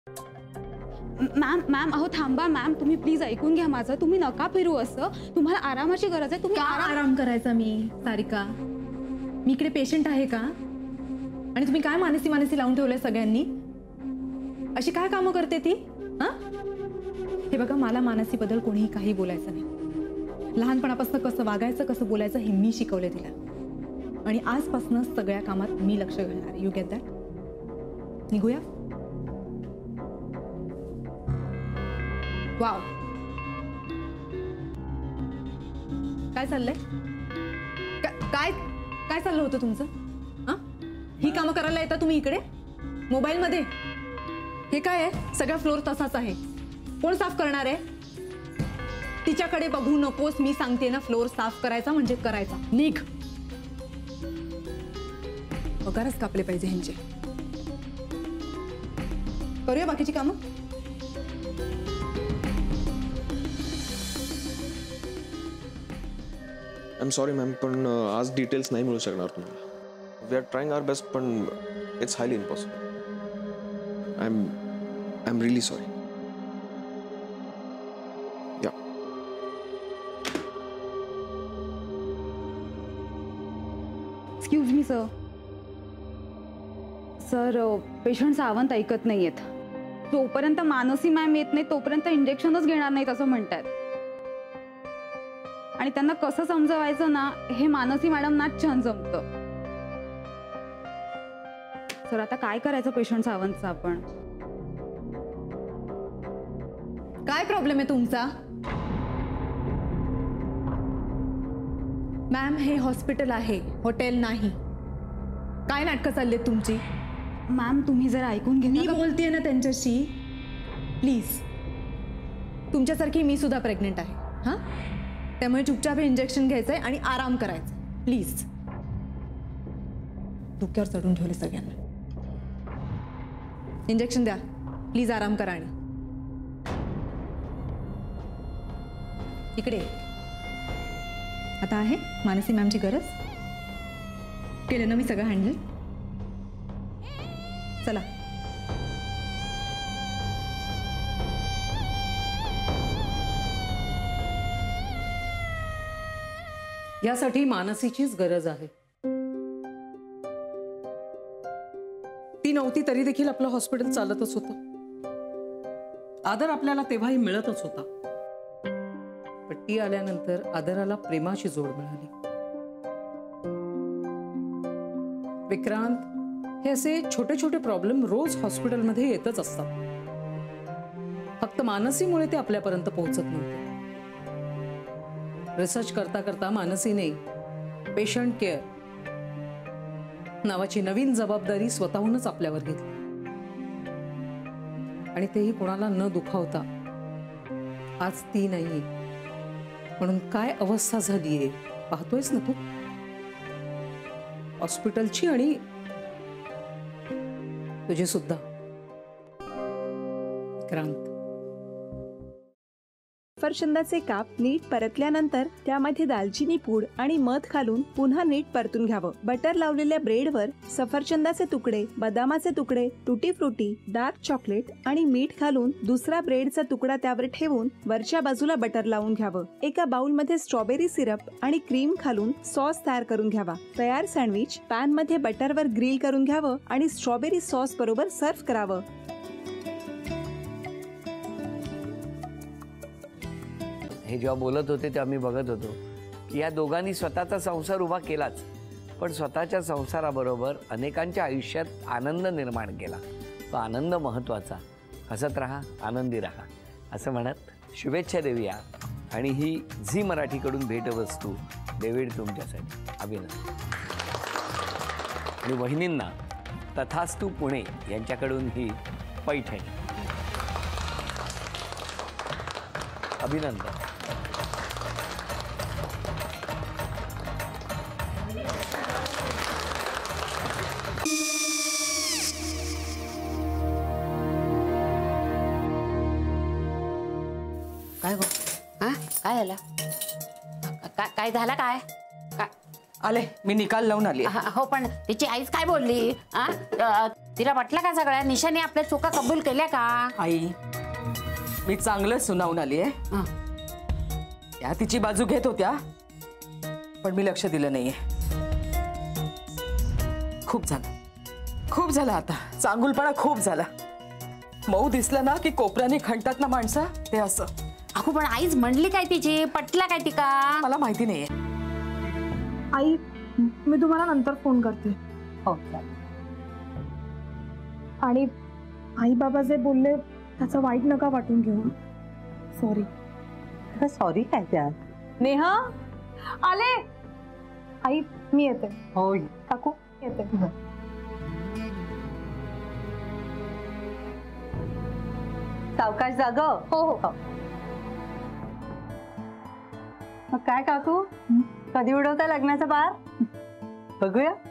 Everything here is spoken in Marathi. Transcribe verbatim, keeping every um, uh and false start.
मॅम मॅम अहो थांबा मॅम, तुम्ही प्लीज ऐकून घ्या माझं. तुम्ही नका फिरू असं, तुम्हाला आरामाची गरज आहे. तुम्ही का आराम आराम करायचा मी सारिका? मी इकडे पेशंट आहे का? आणि तुम्ही काय मानसी मानसी लावून ठेवलंय सगळ्यांनी? अशी काय कामं करते ती? हा हे बघा, मला मानसी बद्दल कोणीही काही बोलायचं नाही. लहानपणापासून कसं वागायचं कसं बोलायचं हे मी शिकवले तिला, आणि आजपासून सगळ्या कामात मी लक्ष घालणार. You get that? निघूया. वाव, काय चाललंय? काय काय चाललं होतं तुमचं? हा ही कामं करायला येता तुम्ही इकडे मोबाईल मध्ये? हे काय आहे? सगळा फ्लोर तसाच आहे. कोण साफ करणार आहे? तिच्याकडे बघू नकोस, मी सांगते ना. फ्लोर साफ करायचा म्हणजे करायचा. निघ. पगारच कापले पाहिजे ह्यांचे. करूया बाकीची कामं. आय एम सॉरी मॅम, पण आज डिटेल्स नाही मिळू शकणार तुम्हाला. We are trying our best, पण it's highly impossible. I am I am really sorry. या excuse me sir. Sir patient Sawant ऐकत नाहीयेत. जोपर्यंत मानसी मॅम येत नाही तोपर्यंत इंजेक्शनच घेणार नाहीत असं म्हणतात. आणि त्यांना कसं समजवायचं ना, हे मानसी मॅडम ना छान जमतं. सर आता काय करायचं पेशंट सावंतचं आपण? काय प्रॉब्लेम आहे तुमचा? मॅम, हे हॉस्पिटल आहे, हॉटेल नाही. काय नाटकं चाललेत तुमची? मॅम तुम्ही जर ऐकून घे. मी बोलतेय ना त्यांच्याशी, प्लीज. तुमच्यासारखी मी सुद्धा प्रेग्नेंट आहे. हा त्यामुळे चुपचाप हे इंजेक्शन घ्यायचंय आणि आराम करायचा. प्लीज. डोक्यावर चढून ठेवले सगळ्यांना. इंजेक्शन द्या प्लीज. आराम करा. आणि इकडे आता आहे मानसी मॅमची गरज. केलं ना मी सगळं हँडल. चला. यासाठी मानसीचीच गरज आहे. ती नव्हती तरी देखील आपलं हॉस्पिटल चालतच होतं. आदर आपल्याला तेव्हाही मिळतच होता. पण ती आल्यानंतर आदराला प्रेमाची जोड मिळाली. विक्रांत, हे असे छोटे छोटे प्रॉब्लेम रोज हॉस्पिटलमध्ये येतच असतात. फक्त मानसीमुळे ते आपल्यापर्यंत पोहोचत नव्हते. रिसर्च करता करता मानसीने पेशंट केअर नावाची नवीन जबाबदारी स्वतःहूनच आपल्यावर घेतली. आणि तेही कोणाला न दुखावता. आज ती नाहीये म्हणून काय अवस्था झालीये पाहतोयस ना तू. हॉस्पिटलची आणि तुझी सुद्धा. क्रांत. सफरचंदाचे काप नीट परतल्यानंतर त्यामध्ये दालचिनी पूड आणि मध घालून पुन्हा नीट परतून घ्यावं. बटर लावलेल्या ब्रेडवर सफरचंदाचे तुकडे, बदामाचे तुकडे, टुटी फ्रुटी, डार्क चॉकलेट आणि मीठ घालून दुसरा ब्रेडचा तुकडा त्यावर ठेवून वरच्या बाजूला बटर लावून घ्यावं. एका बाउलमध्ये स्ट्रॉबेरी सिरप आणि क्रीम घालून सॉस तयार करून घ्यावा. तयार सँडविच पॅन मध्ये बटरवर ग्रिल करून घ्यावं आणि स्ट्रॉबेरी सॉस बरोबर सर्व्ह करावं. हे जेव्हा बोलत होते तेव्हा मी बघत होतो की या दोघांनी स्वतःचा संसार उभा केलाच, पण स्वतःच्या संसाराबरोबर अनेकांच्या आयुष्यात आनंद निर्माण केला. तो आनंद महत्त्वाचा. हसत राहा, आनंदी राहा असं म्हणत शुभेच्छा देऊया. आणि ही झी मराठीकडून भेटवस्तू डेव्हिड तुमच्यासाठी. अभिनंदन. आणि वहिनींना तथास्तू पुणे यांच्याकडून ही पैठणी. अभिनंदन. काय गो? हा काय झालं? काय काय झालं? काय काय आले मी निकाल लावून आली. हो पण तिची आईच काय बोलली? हा तिला म्हटलं का सगळ्या निशाने आपल्या चुका कबूल केल्या का? आई मी चांगलं सुनावून आली आहे. हं. त्या तिची बाजू घेत होत्या पण मी लक्ष दिलं नाहीये. खूप झालं खूप झालं आता. चांगुलपणा खूप झाला. मऊ दिसलं ना की कोपऱ्याने खणतात ना माणसं, ते असं. अगो पण आईच म्हणली काय तिची, पटला काय तिका? मला माहिती नाहीये. आई मी तुम्हाला नंतर फोन करते. हो आणि आई बाबा जे बोलले त्याचं वाईट नका वाटून घेऊ. सॉरी. सॉरी काय त्या? नेहा आले. आई मी येते. होय काकू येते. सावकाश जाग. हो हो. मग काय काकू, कधी उडवता लग्नाचा बार? बघूया.